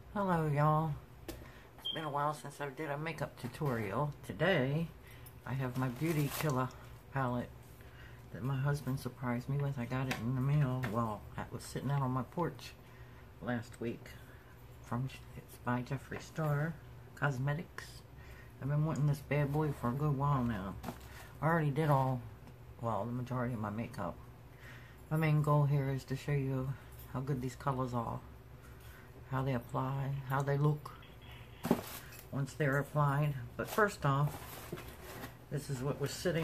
Hello y'all. It's been a while since I did a makeup tutorial. Today I have my Beauty Killer palette that my husband surprised me with. I got it in the mail. Well, it was sitting out on my porch last week. It's by Jeffree Star Cosmetics. I've been wanting this bad boy for a good while now. I already did the majority of my makeup. My main goal here is to show you how good these colors are, how they apply, how they look once they're applied. But first off, this is what was sitting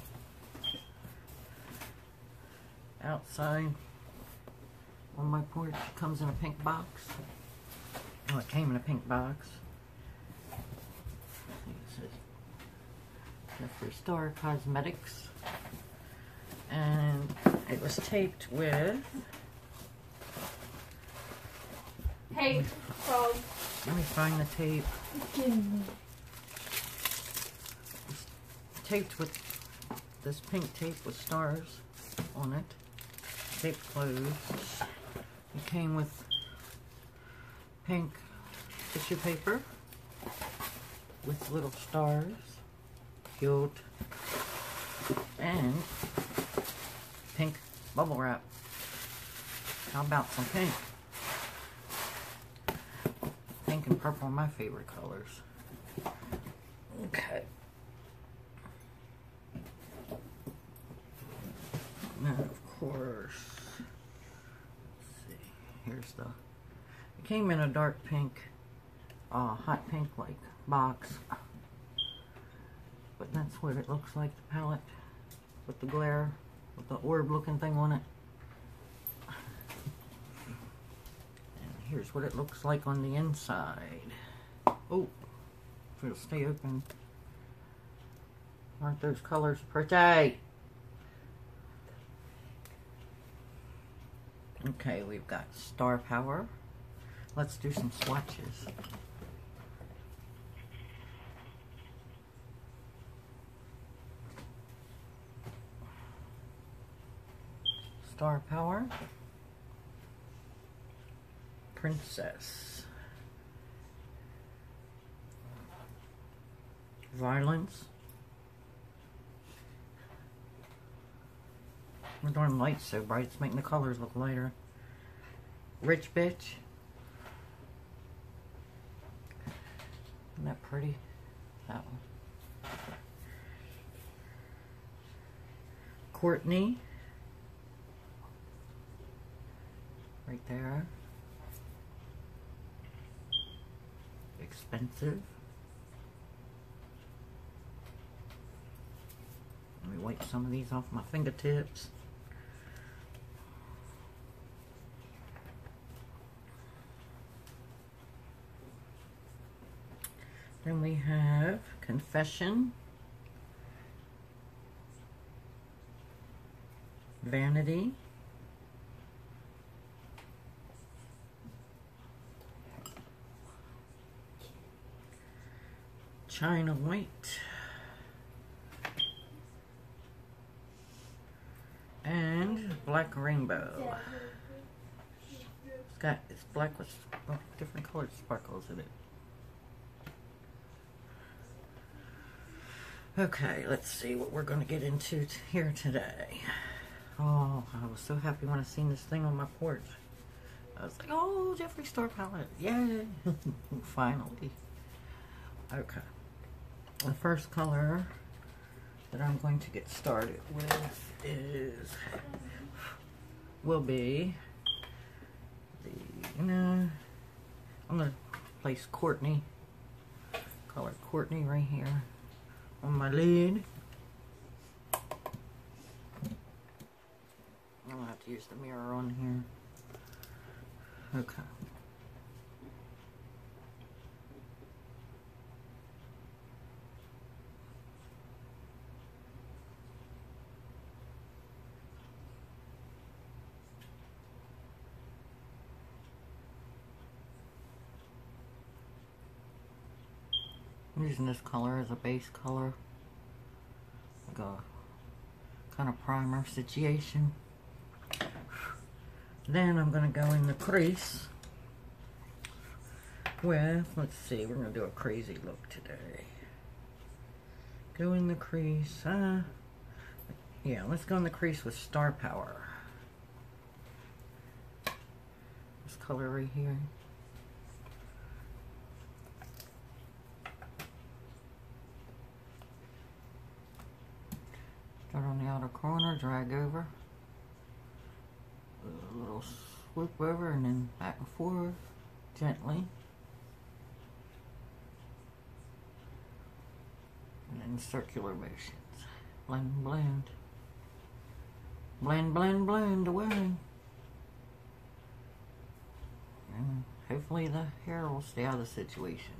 outside on my porch. It comes in a pink box. Oh, it came in a pink box. It says Jeffree Star Cosmetics. And it was taped with... Tape from... Let me find the tape. It's taped with this pink tape with stars on it. Taped closed. It came with pink tissue paper with little stars. Cute. And pink bubble wrap. How about some pink? Pink and purple are my favorite colors. Okay. Now, of course, let's see. Here's the. It came in a dark pink, hot pink like box. But that's what it looks like, the palette, with the glare, with the orb looking thing on it. Here's what it looks like on the inside. Oh, if it'll stay open. Aren't those colors pretty? Okay, we've got Star Power. Let's do some swatches. Star Power. Princess. Violence. The darn light's so bright, it's making the colors look lighter. Rich Bitch. Isn't that pretty? That one. Courtney. Right there. Expensive. Let me wipe some of these off my fingertips. Then we have Confession, Vanity, China White, and Black Rainbow. It's black with different colored sparkles in it. Okay, let's see what we're going to get into here today. Oh, I was so happy when I seen this thing on my porch. I was like, oh, Jeffree Star palette. Yay! Finally. Okay. The first color that I'm going to get started with will be I'm going to place Courtney, color Courtney right here on my lid. I'm going to have to use the mirror on here. Okay. I'm using this color as a base color, like a kind of primer situation. Then I'm going to go in the crease with, let's see, we're going to do a crazy look today. Go in the crease. Yeah, let's go in the crease with Star Power. This color right here. Start on the outer corner, drag over. A little swoop over and then back and forth gently. And then circular motions. Blend, blend. Blend, blend, blend away. And hopefully the hair will stay out of the situation.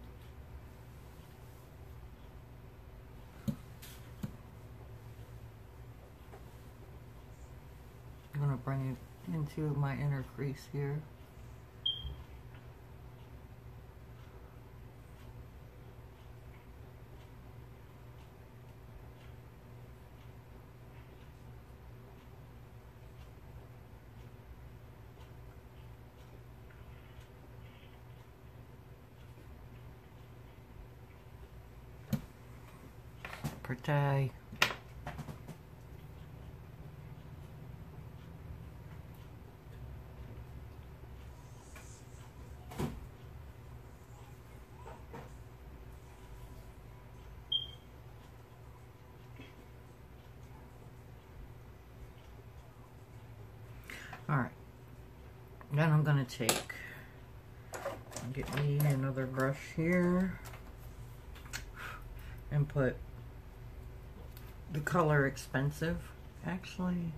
I'm going to bring it into my inner crease here. Pretty. Alright, then I'm going to get me another brush here and put the color Expensive, actually.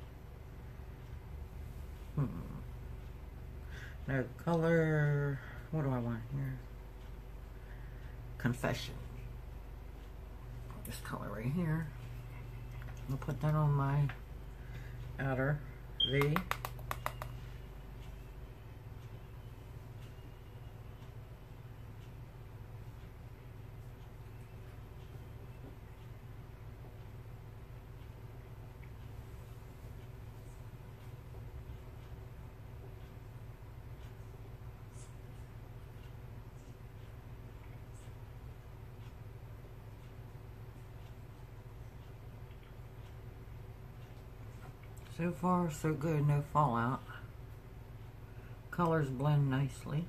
No, the color, what do I want here? Confession. This color right here. I'll put that on my outer V. So far, so good, no fallout. Colors blend nicely.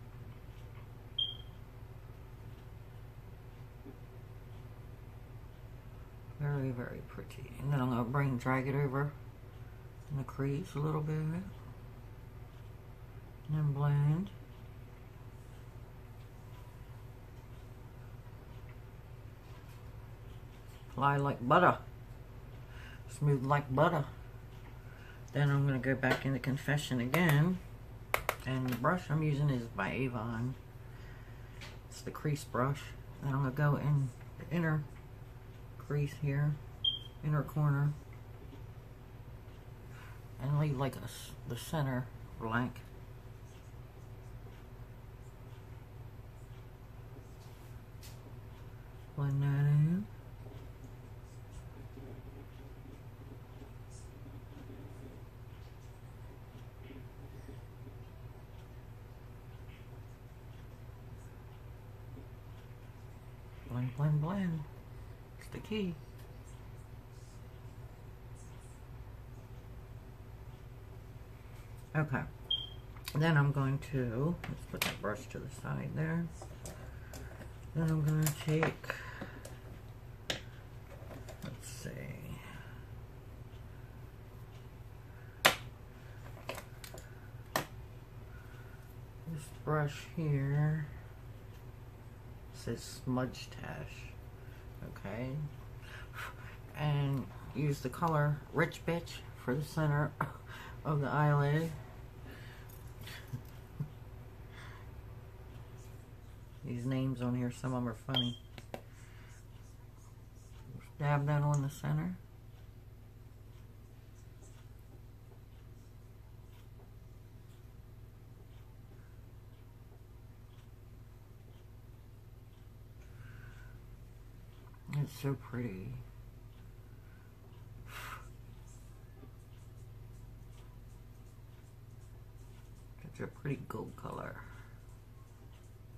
Very, very pretty. And then I'm going to drag it over in the crease a little bit. And then blend. Fly like butter. Smooth like butter. Then I'm going to go back into Confession again. And the brush I'm using is by Avon. It's the crease brush. Then I'm going to go in the inner crease here. Inner corner. And leave like the center blank. Blend that in. Blend, blend, blend. It's the key. Okay. Then I'm going to, let's put that brush to the side there. Then I'm going to take, let's see. This brush here says Smudge Tash, okay, and use the color Rich Bitch for the center of the eyelid. These names on here, some of them are funny. Dab that on the center. It's so pretty. Such a pretty gold color.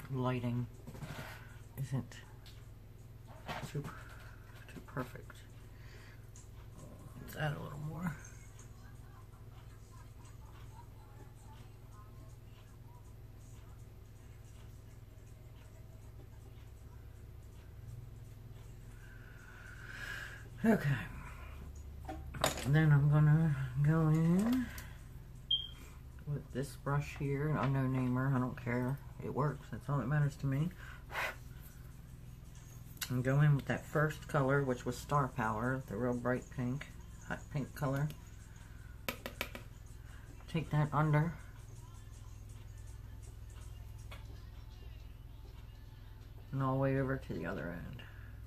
lighting isn't too perfect. Let's add a little more. Okay. Then I'm gonna go in with this brush here. I'm no namer, I don't care. It works, that's all that matters to me. And go in with that first color, which was Star Power, the real bright pink, hot pink color. Take that under. And all the way over to the other end.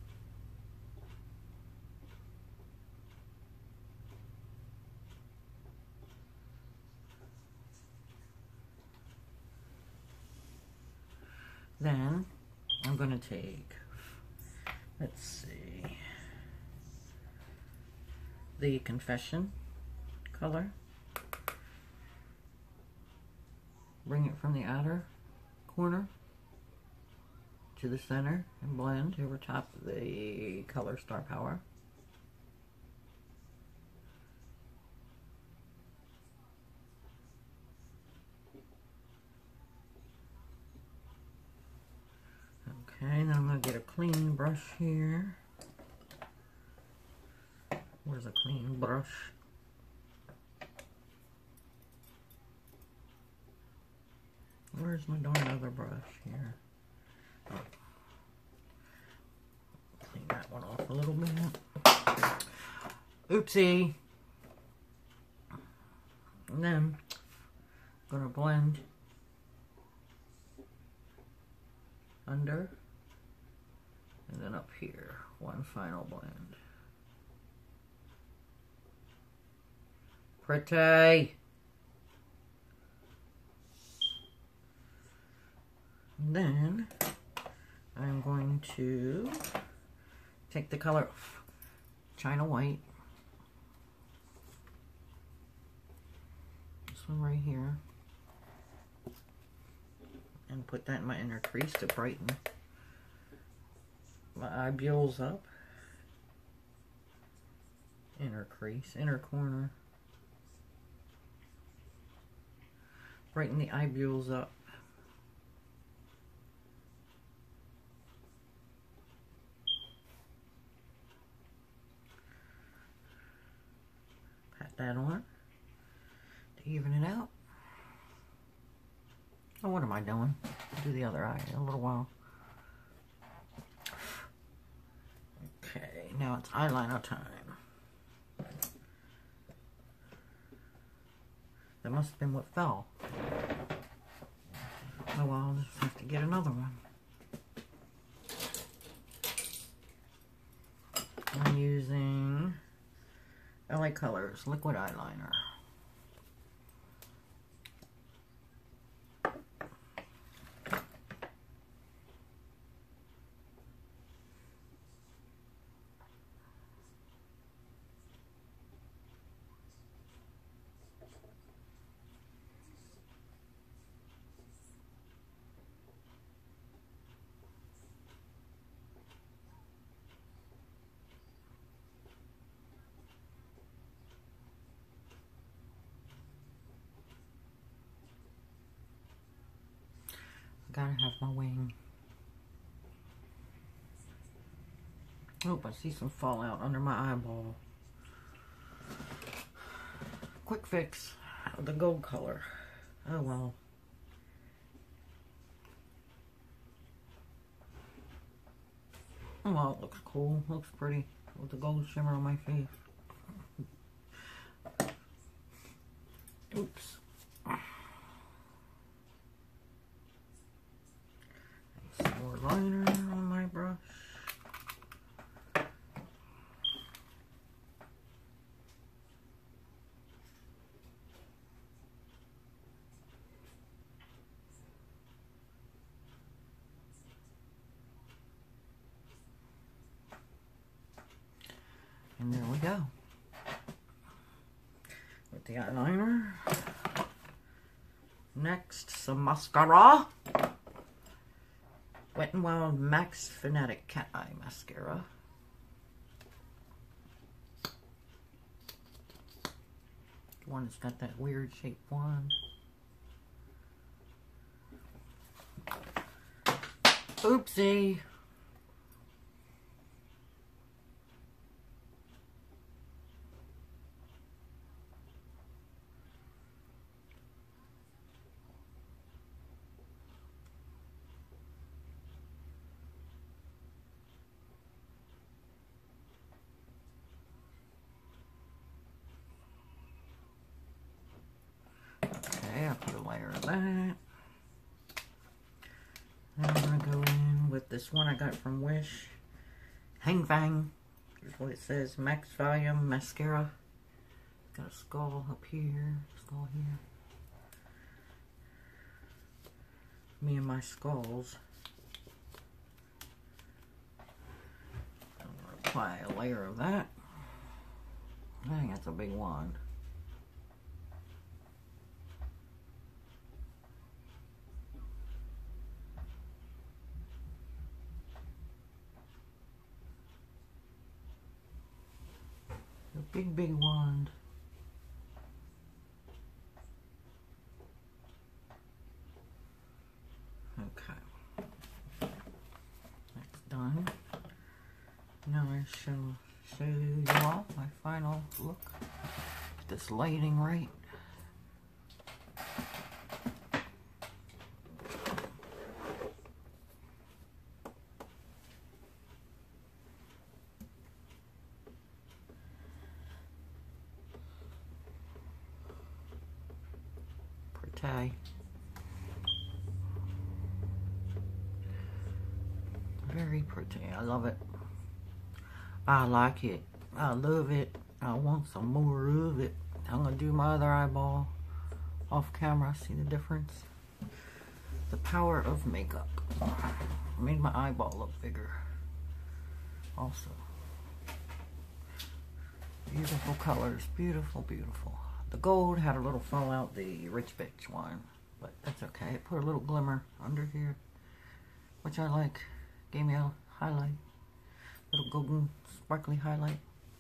Then I'm going to take, let's see, the Confession color, bring it from the outer corner to the center and blend over top of the color Star Power. Okay, then I'm going to get a clean brush here. Where's a clean brush? Where's my darn other brush here? Oh. Clean that one off a little bit. Oopsie. And then I'm going to blend under. And then up here, one final blend. Pretty. And then I'm going to take the color China White. This one right here. And put that in my inner crease to brighten my eyeballs up. Inner crease, inner corner. Brighten the eyeballs up. Pat that on to even it out. Oh, what am I doing? I'll do the other eye in a little while. Okay, now it's eyeliner time. That must have been what fell. Oh well, I'll just have to get another one. I'm using LA Colors liquid eyeliner. Gotta have my wing. Oh, I see some fallout under my eyeball. Quick fix of the gold color. Oh well. Oh well, it looks cool. Looks pretty with the gold shimmer on my face. Oops. Some more liner on my brush. And there we go. With the eyeliner. Next, some mascara. Wet n Wild Max Fanatic Cat Eye Mascara. The one that's got that weird shaped one. Oopsie. Okay, I'll put a layer of that. Then I'm going to go in with this one I got from Wish. Hang Fang. Here's what it says. Max Volume Mascara. Got a skull up here. Skull here. Me and my skulls. I'm going to apply a layer of that. I think that's a big one. A big wand. Okay. That's done. Now I shall show you all my final look. Get this lighting right. Pretty. Very pretty. I love it. I like it. I love it. I want some more of it. I'm gonna do my other eyeball off camera. See the difference? The power of makeup. Made my eyeball look bigger. Also. Beautiful colors. Beautiful, beautiful. The gold had a little fallout, the Rich Bitch one. But that's okay. It put a little glimmer under here, which I like. Gave me a highlight. Little golden sparkly highlight.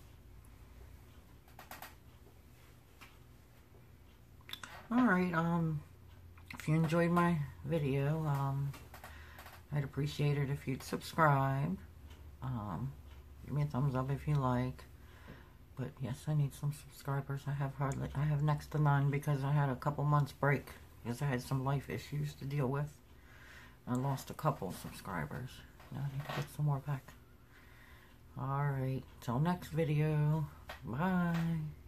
Alright, if you enjoyed my video, I'd appreciate it if you'd subscribe. Give me a thumbs up if you like. But yes, I need some subscribers. I have next to none because I had a couple months break because I had some life issues to deal with. I lost a couple subscribers. Now I need to get some more back. Alright, till next video. Bye.